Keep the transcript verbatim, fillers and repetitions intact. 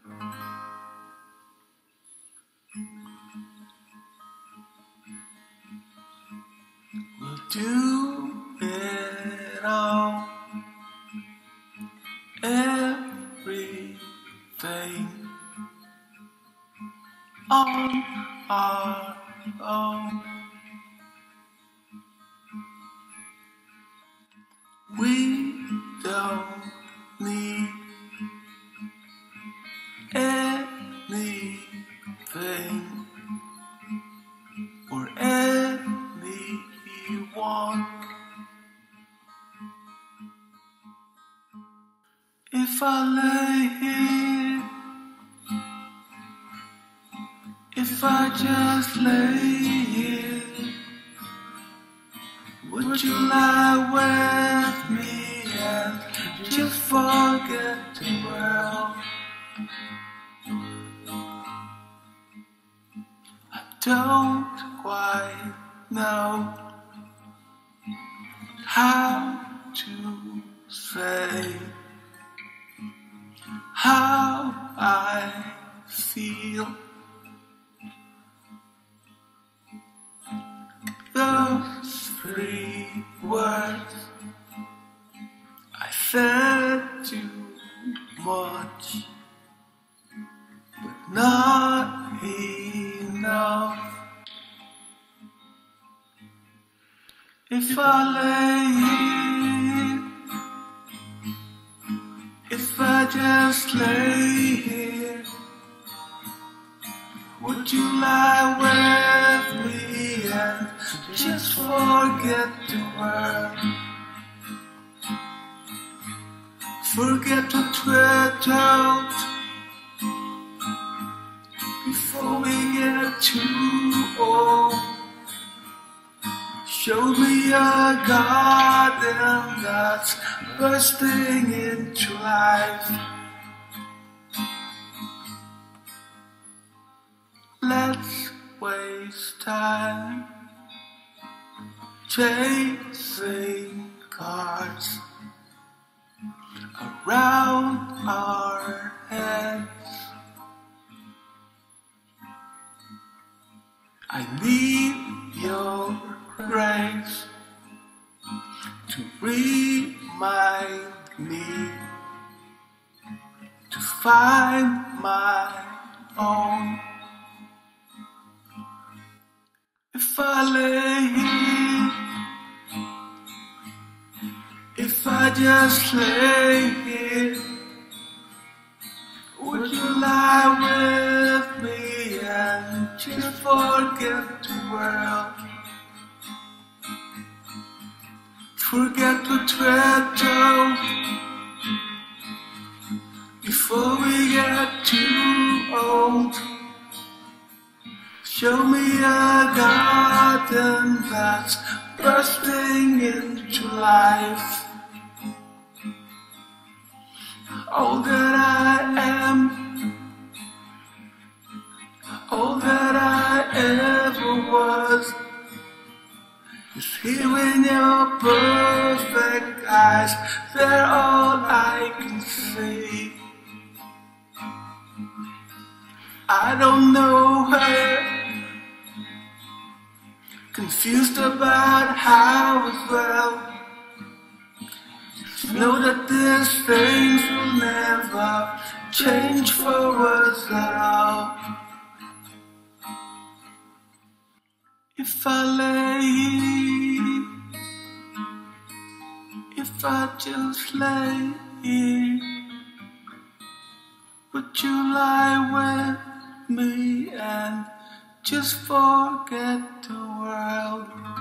We'll do it all, everything on our own. We don't need anything or anyone. If I lay here, if I just lay here, would you lie with me and just forget the world? I don't quite know how to say how I feel. Those three words I said too much, but not enough. If I lay here, if I just lay here, would you lie with me and just forget the world? Forget what we're told before we get too old. Show me a garden that's bursting into life. Let's waste time chasing cars around our heads. I need your grace to remind me to find my own. If I lay here, if I just lay here, would you lie with me and just forget the world? Forget what we're told before we get too old. Show me a garden that's bursting into life. All that I am, all that I ever was, is here in your perfect eyes. They're all I can see. I don't know her, confused about how it felt. Just know that these things will never change for us at all. If I lay here, if I just lay here, would you lie with me and just forget the world?